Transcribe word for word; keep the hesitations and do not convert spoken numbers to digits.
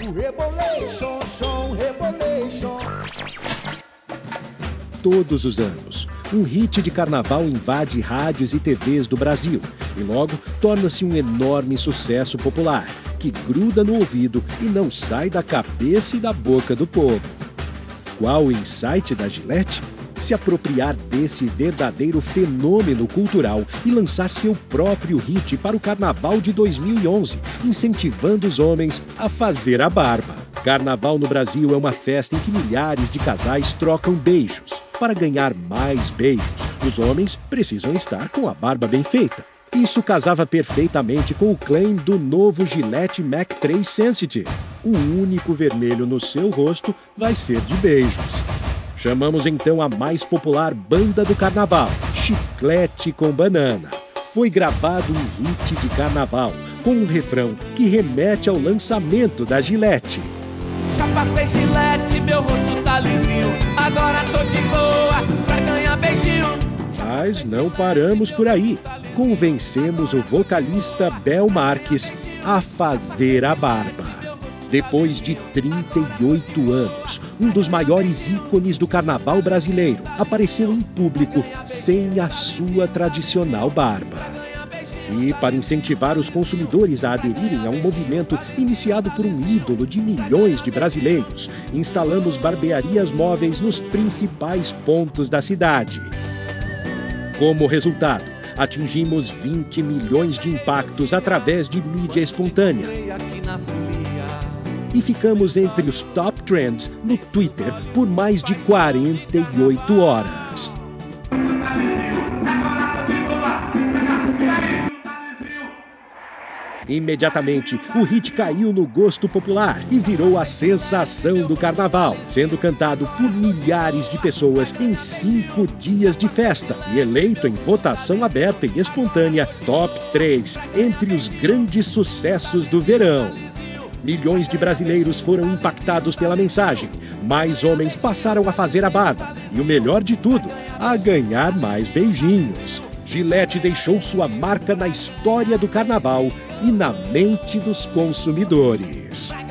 O Rebolation, som, Rebolation. Todos os anos, um hit de carnaval invade rádios e T Vs do Brasil e logo torna-se um enorme sucesso popular que gruda no ouvido e não sai da cabeça e da boca do povo. Qual o insight da Gillette? Se apropriar desse verdadeiro fenômeno cultural e lançar seu próprio hit para o Carnaval de dois mil e onze, incentivando os homens a fazer a barba. Carnaval no Brasil é uma festa em que milhares de casais trocam beijos. Para ganhar mais beijos, os homens precisam estar com a barba bem feita. Isso casava perfeitamente com o claim do novo Gillette Mac três Sensitive. O único vermelho no seu rosto vai ser de beijos. Chamamos então a mais popular banda do carnaval, Chiclete com Banana. Foi gravado um hit de carnaval, com um refrão que remete ao lançamento da Gillette. Já passei Gillette, meu rosto tá lisinho, agora tô de boa pra ganhar beijinho. Mas não paramos por aí. Convencemos o vocalista Bel Marques a fazer a barba. Depois de trinta e oito anos, um dos maiores ícones do carnaval brasileiro apareceu em público sem a sua tradicional barba. E, para incentivar os consumidores a aderirem a um movimento iniciado por um ídolo de milhões de brasileiros, instalamos barbearias móveis nos principais pontos da cidade. Como resultado, atingimos vinte milhões de impactos através de mídia espontânea. E ficamos entre os top trends no Twitter por mais de quarenta e oito horas. Imediatamente, o hit caiu no gosto popular e virou a sensação do carnaval, sendo cantado por milhares de pessoas em cinco dias de festa e eleito em votação aberta e espontânea top três entre os grandes sucessos do verão. Milhões de brasileiros foram impactados pela mensagem, mais homens passaram a fazer a barba e, o melhor de tudo, a ganhar mais beijinhos. Gillette deixou sua marca na história do carnaval e na mente dos consumidores.